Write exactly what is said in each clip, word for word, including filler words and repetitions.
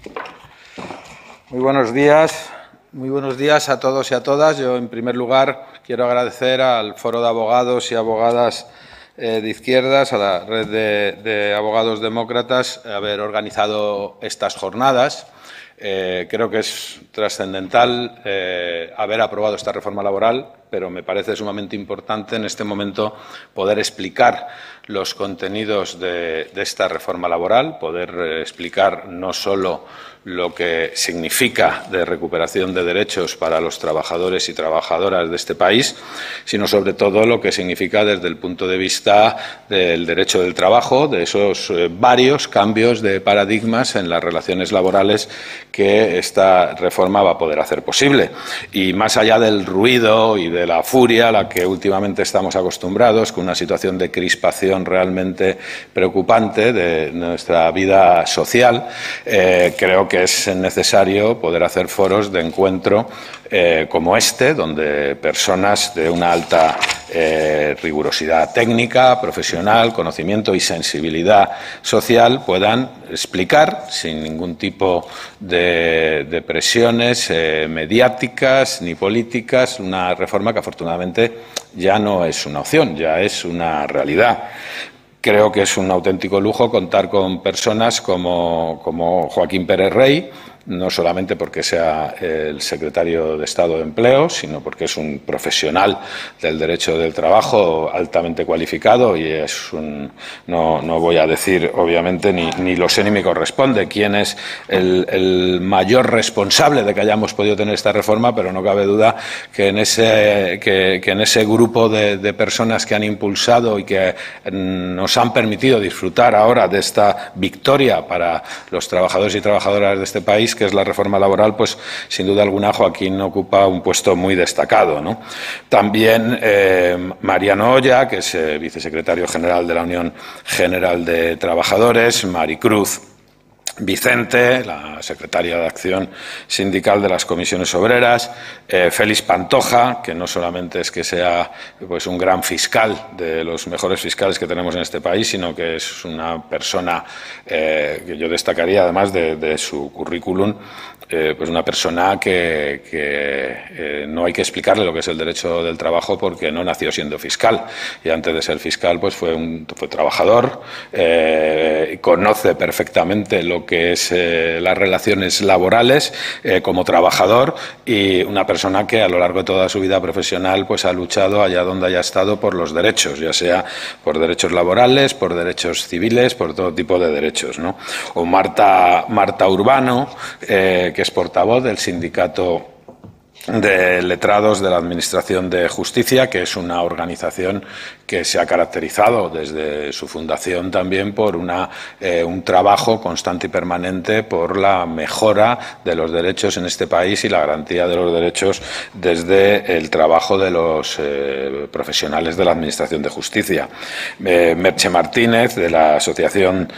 Muy buenos días, muy buenos días a todos y a todas. Yo, en primer lugar, quiero agradecer al Foro de Abogados y Abogadas eh, de Izquierdas, a la Red de, de Abogados Demócratas, haber organizado estas jornadas. Eh, creo que es trascendental eh, haber aprobado esta reforma laboral, pero me parece sumamente importante en este momento poder explicar los contenidos de, de esta reforma laboral, poder eh, explicar no solo lo que significa de recuperación de derechos para los trabajadores y trabajadoras de este país, sino sobre todo lo que significa desde el punto de vista del derecho del trabajo, de esos eh, varios cambios de paradigmas en las relaciones laborales que esta reforma va a poder hacer posible. Y más allá del ruido y de la furia a la que últimamente estamos acostumbrados, con una situación de crispación realmente preocupante de nuestra vida social, eh, creo que es necesario poder hacer foros de encuentro eh, como este, donde personas de una alta eh, rigurosidad técnica, profesional, conocimiento y sensibilidad social puedan explicar, sin ningún tipo de, de presiones eh, mediáticas ni políticas, una reforma que afortunadamente ya no es una opción, ya es una realidad. Creo que es un auténtico lujo contar con personas como, como Joaquín Pérez Rey, no solamente porque sea el secretario de Estado de Empleo, sino porque es un profesional del derecho del trabajo altamente cualificado y es un, no, no voy a decir, obviamente, ni, ni lo sé ni me corresponde quién es el, el mayor responsable de que hayamos podido tener esta reforma, pero no cabe duda que en ese, que, que en ese grupo de, de personas que han impulsado y que nos han permitido disfrutar ahora de esta victoria para los trabajadores y trabajadoras de este país, que es la reforma laboral, pues sin duda alguna Joaquín ocupa un puesto muy destacado, ¿no? También eh, Mariano Oya, que es eh, vicesecretario general de la Unión General de Trabajadores, Maricruz Vicente, la secretaria de Acción Sindical de las Comisiones Obreras, eh, Félix Pantoja, que no solamente es que sea pues, un gran fiscal, de los mejores fiscales que tenemos en este país, sino que es una persona eh, que yo destacaría, además de, de su currículum, eh, pues una persona que, que eh, no hay que explicarle lo que es el derecho del trabajo porque no nació siendo fiscal y antes de ser fiscal pues fue, un, fue trabajador, eh, conoce perfectamente lo que es eh, las relaciones laborales eh, como trabajador y una persona que a lo largo de toda su vida profesional pues ha luchado allá donde haya estado por los derechos, ya sea por derechos laborales, por derechos civiles, por todo tipo de derechos, ¿no? O Marta, Marta Urbano, eh, que es portavoz del sindicato de letrados de la Administración de Justicia, que es una organización que se ha caracterizado desde su fundación también por una, eh, un trabajo constante y permanente por la mejora de los derechos en este país y la garantía de los derechos desde el trabajo de los eh, profesionales de la Administración de Justicia. Eh, Merche Martínez, de la Asociación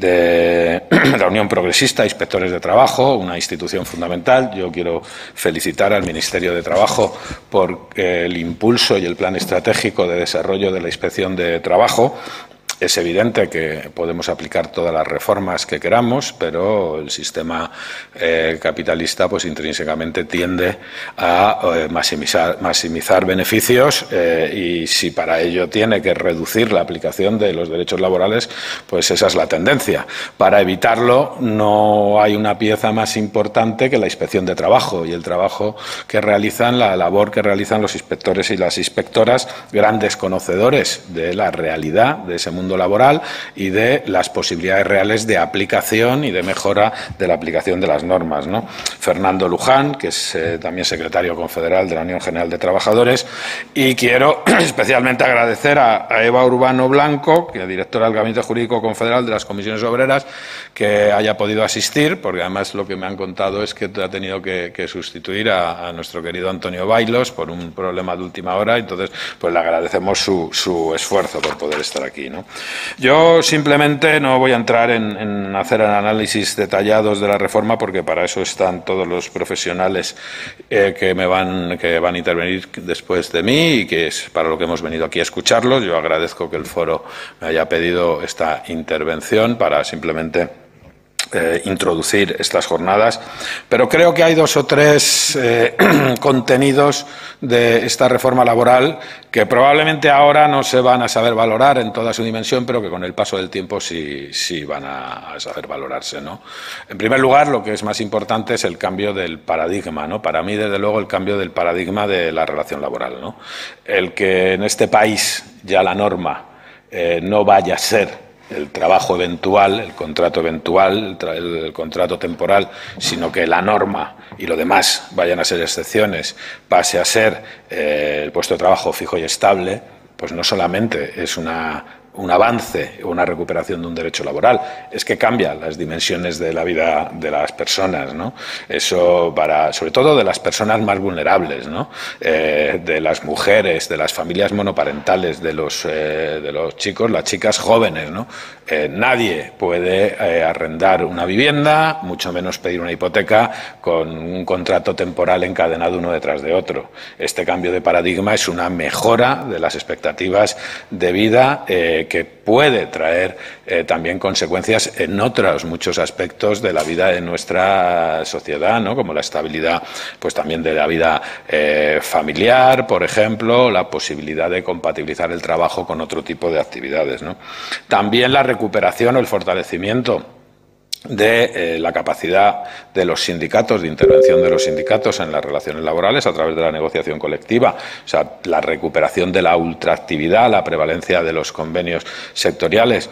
de la Unión Progresista, Inspectores de Trabajo, una institución fundamental. Yo quiero felicitar al Ministerio de Trabajo por eh, el impulso y el plan estratégico de desarrollo de la Inspección de Trabajo. Es evidente que podemos aplicar todas las reformas que queramos, pero el sistema eh, capitalista pues intrínsecamente tiende a eh, maximizar, maximizar beneficios eh, y si para ello tiene que reducir la aplicación de los derechos laborales, pues esa es la tendencia. Para evitarlo no hay una pieza más importante que la inspección de trabajo y el trabajo que realizan, la labor que realizan los inspectores y las inspectoras, grandes conocedores de la realidad de ese mundo laboral y de las posibilidades reales de aplicación y de mejora de la aplicación de las normas, ¿no? Fernando Luján, que es eh, también secretario confederal de la Unión General de Trabajadores, y quiero especialmente agradecer a, a Eva Urbano Blanco, que es directora del Gabinete Jurídico Confederal de las Comisiones Obreras, que haya podido asistir, porque además lo que me han contado es que ha tenido que, que sustituir a, a nuestro querido Antonio Bailos por un problema de última hora, entonces pues le agradecemos su, su esfuerzo por poder estar aquí, ¿no? Yo simplemente no voy a entrar en, en hacer análisis detallados de la reforma porque para eso están todos los profesionales eh, que me van, que van a intervenir después de mí y que es para lo que hemos venido aquí a escucharlos. Yo agradezco que el foro me haya pedido esta intervención para simplemente Eh, introducir estas jornadas, pero creo que hay dos o tres eh, contenidos de esta reforma laboral que probablemente ahora no se van a saber valorar en toda su dimensión, pero que con el paso del tiempo sí, sí van a, a saber valorarse, ¿no? En primer lugar, lo que es más importante es el cambio del paradigma, ¿no? Para mí, desde luego, el cambio del paradigma de la relación laboral, ¿no? El que en este país ya la norma eh, no vaya a ser el trabajo eventual, el contrato eventual, el, el, el contrato temporal, sino que la norma y lo demás vayan a ser excepciones, pase a ser eh, el puesto de trabajo fijo y estable, pues no solamente es una un avance o una recuperación de un derecho laboral, es que cambia las dimensiones de la vida de las personas, ¿no? Eso para, sobre todo de las personas más vulnerables, ¿no? Eh, de las mujeres, de las familias monoparentales, de los, eh, de los chicos, las chicas jóvenes, ¿no? Eh, nadie puede eh, arrendar una vivienda, mucho menos pedir una hipoteca con un contrato temporal encadenado uno detrás de otro. Este cambio de paradigma es una mejora de las expectativas de vida eh, que puede traer eh, también consecuencias en otros muchos aspectos de la vida de nuestra sociedad, ¿no? Como la estabilidad, pues también de la vida eh, familiar, por ejemplo, la posibilidad de compatibilizar el trabajo con otro tipo de actividades, ¿no? También la recuperación o el fortalecimiento de eh, la capacidad de los sindicatos, de intervención de los sindicatos en las relaciones laborales a través de la negociación colectiva, o sea, la recuperación de la ultraactividad, la prevalencia de los convenios sectoriales.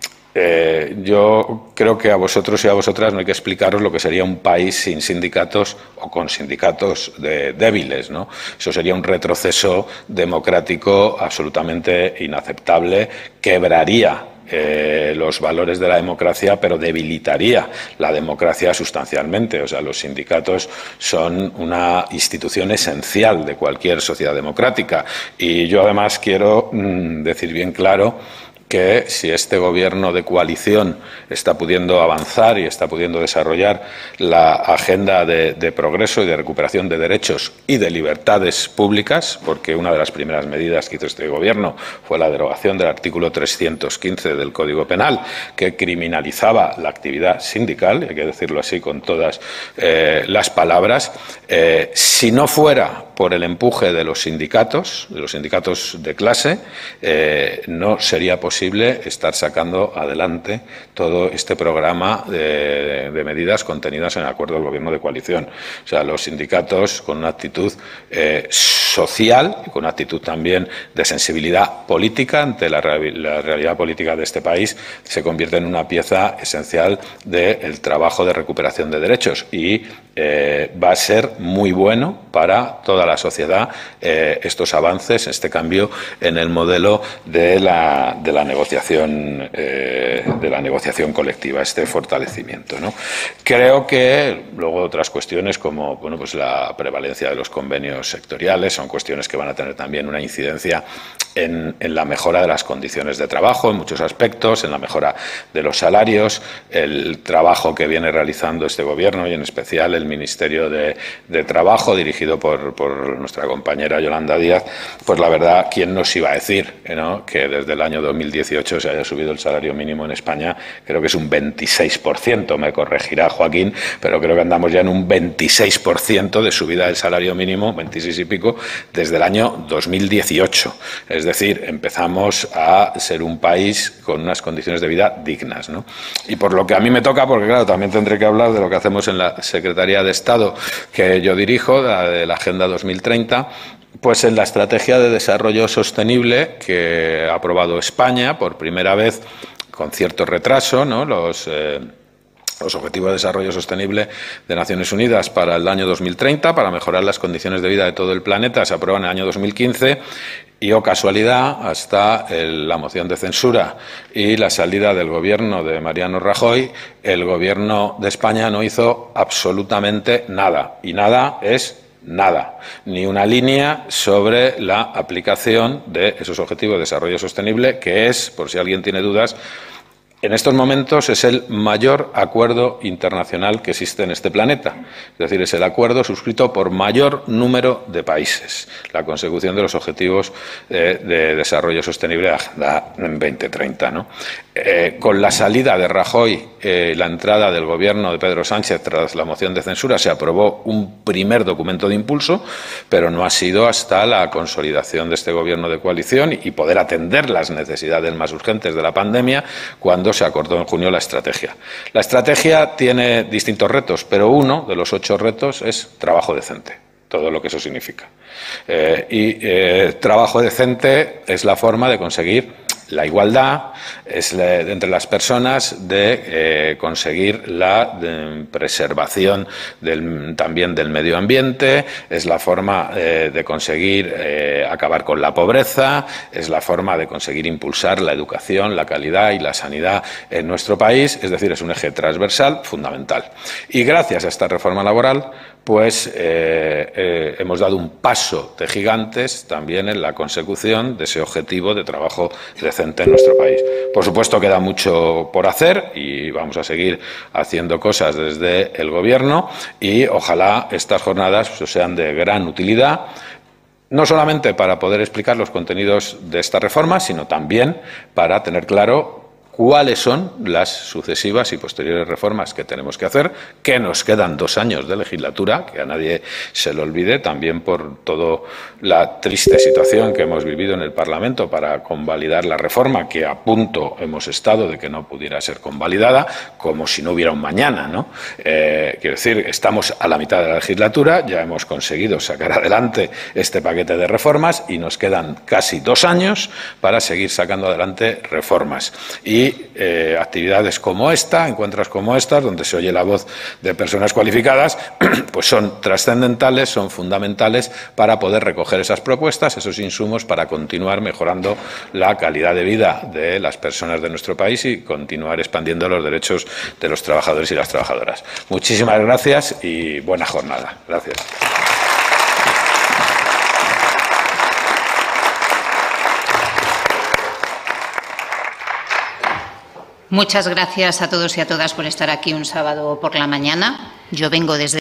Eh, yo creo que a vosotros y a vosotras no hay que explicaros lo que sería un país sin sindicatos o con sindicatos de, débiles, ¿no? Eso sería un retroceso democrático absolutamente inaceptable, quebraría Eh, los valores de la democracia, pero debilitaría la democracia sustancialmente. O sea, los sindicatos son una institución esencial de cualquier sociedad democrática. Y yo, además, quiero mmm, decir bien claro que si este gobierno de coalición está pudiendo avanzar y está pudiendo desarrollar la agenda de, de progreso y de recuperación de derechos y de libertades públicas, porque una de las primeras medidas que hizo este gobierno fue la derogación del artículo trescientos quince del Código Penal, que criminalizaba la actividad sindical, hay que decirlo así con todas eh, las palabras, eh, si no fuera por el empuje de los sindicatos, de los sindicatos de clase, eh, no sería posible estar sacando adelante todo este programa de, de medidas contenidas en el acuerdo del Gobierno de coalición. O sea, los sindicatos con una actitud eh, social y con una actitud también de sensibilidad política ante la, la realidad política de este país se convierten en una pieza esencial del trabajo de recuperación de derechos y eh, va a ser muy bueno para toda la sociedad eh, estos avances, este cambio en el modelo de la, de la negociación eh, de la negociación colectiva, este fortalecimiento, ¿no? Creo que luego otras cuestiones como bueno, pues la prevalencia de los convenios sectoriales son cuestiones que van a tener también una incidencia en, en la mejora de las condiciones de trabajo en muchos aspectos, en la mejora de los salarios, el trabajo que viene realizando este gobierno y en especial el Ministerio de, de Trabajo dirigido por, por nuestra compañera Yolanda Díaz, pues la verdad, ¿quién nos iba a decir, ¿no?, que desde el año dos mil dieciocho se haya subido el salario mínimo en España? Creo que es un veintiséis por ciento, me corregirá Joaquín, pero creo que andamos ya en un veintiséis por ciento de subida del salario mínimo, veintiséis y pico, desde el año dos mil dieciocho. Es decir, empezamos a ser un país con unas condiciones de vida dignas, ¿no? Y por lo que a mí me toca, porque claro, también tendré que hablar de lo que hacemos en la Secretaría de Estado que yo dirijo, la de la Agenda dos mil treinta, pues en la Estrategia de Desarrollo Sostenible que ha aprobado España por primera vez con cierto retraso, ¿no?, los... Eh, los Objetivos de Desarrollo Sostenible de Naciones Unidas para el año dos mil treinta, para mejorar las condiciones de vida de todo el planeta, se aprueba en el año dos mil quince y, oh casualidad, hasta el, la moción de censura y la salida del Gobierno de Mariano Rajoy, el Gobierno de España no hizo absolutamente nada. Y nada es nada, ni una línea sobre la aplicación de esos Objetivos de Desarrollo Sostenible, que es, por si alguien tiene dudas, en estos momentos es el mayor acuerdo internacional que existe en este planeta. Es decir, es el acuerdo suscrito por mayor número de países, la consecución de los objetivos de, de desarrollo sostenible de Agenda veinte treinta, ¿no? Eh, con la salida de Rajoy, eh, la entrada del gobierno de Pedro Sánchez tras la moción de censura, se aprobó un primer documento de impulso, pero no ha sido hasta la consolidación de este gobierno de coalición y poder atender las necesidades más urgentes de la pandemia cuando se acordó en junio la estrategia. La estrategia tiene distintos retos, pero uno de los ocho retos es trabajo decente, todo lo que eso significa. Eh, y eh, trabajo decente es la forma de conseguir la igualdad, es la, entre las personas, de eh, conseguir la de preservación del, también del medio ambiente, es la forma eh, de conseguir eh, acabar con la pobreza, es la forma de conseguir impulsar la educación, la calidad y la sanidad en nuestro país, es decir, es un eje transversal fundamental. Y gracias a esta reforma laboral, pues eh, eh, hemos dado un paso de gigantes también en la consecución de ese objetivo de trabajo decente en nuestro país. Por supuesto, queda mucho por hacer y vamos a seguir haciendo cosas desde el Gobierno y ojalá estas jornadas pues, sean de gran utilidad, no solamente para poder explicar los contenidos de esta reforma, sino también para tener claro cuáles son las sucesivas y posteriores reformas que tenemos que hacer, que nos quedan dos años de legislatura, que a nadie se lo olvide, también por toda la triste situación que hemos vivido en el Parlamento para convalidar la reforma, que a punto hemos estado de que no pudiera ser convalidada, como si no hubiera un mañana, ¿no? Eh, quiero decir, estamos a la mitad de la legislatura, ya hemos conseguido sacar adelante este paquete de reformas y nos quedan casi dos años para seguir sacando adelante reformas. Y Y eh, actividades como esta, encuentros como estas, donde se oye la voz de personas cualificadas, pues son trascendentales, son fundamentales para poder recoger esas propuestas, esos insumos, para continuar mejorando la calidad de vida de las personas de nuestro país y continuar expandiendo los derechos de los trabajadores y las trabajadoras. Muchísimas gracias y buena jornada. Gracias. Muchas gracias a todos y a todas por estar aquí un sábado por la mañana. Yo vengo desde